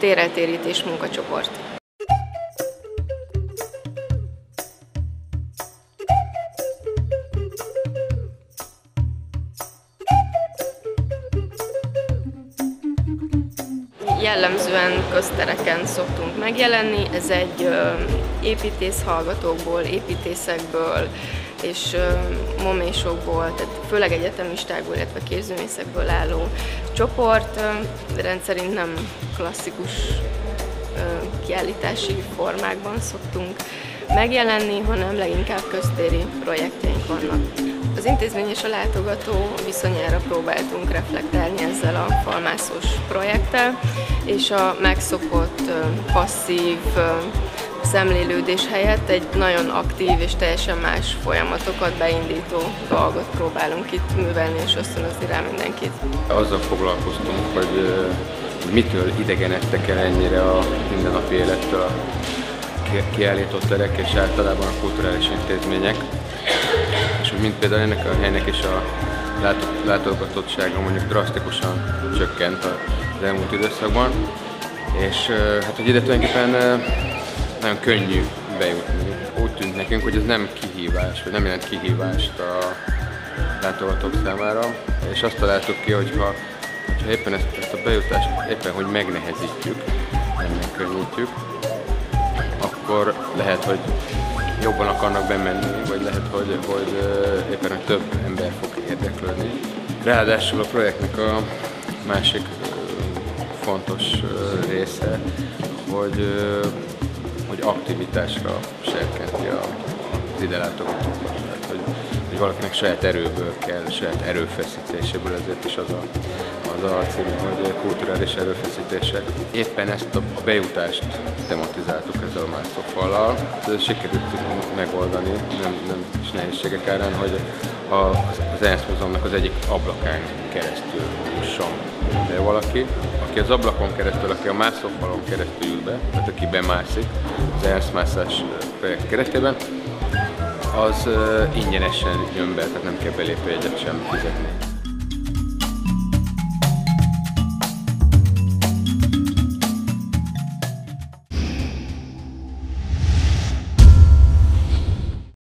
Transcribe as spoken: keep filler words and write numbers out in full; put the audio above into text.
téreltérítés munkacsoport. Jellemzően köztereken szoktunk megjelenni, ez egy építészhallgatókból, építészekből és momésokból, tehát főleg egyetemistákból, illetve képzőművészekből álló csoport. Rendszerint nem klasszikus kiállítási formákban szoktunk megjelenni, hanem leginkább köztéri projektjeink vannak. Az intézmény és a látogató viszonyára próbáltunk reflektálni ezzel a falmászós projekttel, és a megszokott, passzív szemlélődés helyett egy nagyon aktív és teljesen más folyamatokat beindító dolgot próbálunk itt művelni és ösztönözni rá mindenkit. Azzal foglalkoztunk, hogy mitől idegenedtek el ennyire a mindennapi élettől a kiállított terek és általában a kulturális intézmények. És hogy mint például ennek a helynek is a látogatottsága mondjuk drasztikusan csökkent az elmúlt időszakban. És hát hogy ide tulajdonképpen nagyon könnyű bejutni. Úgy tűnt nekünk, hogy ez nem kihívás, vagy nem jelent kihívást a látogatók számára. És azt találtuk ki, hogyha, hogyha éppen ezt, ezt a bejutást éppen hogy megnehezítjük, nem megkönnyítjük, akkor lehet, hogy jobban akarnak bemenni, vagy lehet, hogy, hogy éppen hogy több ember fog érdeklődni. Ráadásul a projektnek a másik fontos része, hogy, hogy aktivitásra serkenti az ide látogatókat. Tehát, hogy, hogy valakinek saját erőből kell, saját erőfeszítéséből, ezért is az a, az a cím, hogy kulturális erőfeszítések. Éppen ezt a bejutást tematizáltuk ezzel a mászófallal. Sikerült megoldani, nem, nem is nehézségek árán, hogy az Ernst Múzeumnak az egyik ablakán keresztül jusson be valaki, aki az ablakon keresztül, aki a mászófalon keresztül jut be, tehát aki bemászik az Ernst mászás projekt keretében, az ingyenesen jön be, tehát nem kell belépőjegyet sem fizetni.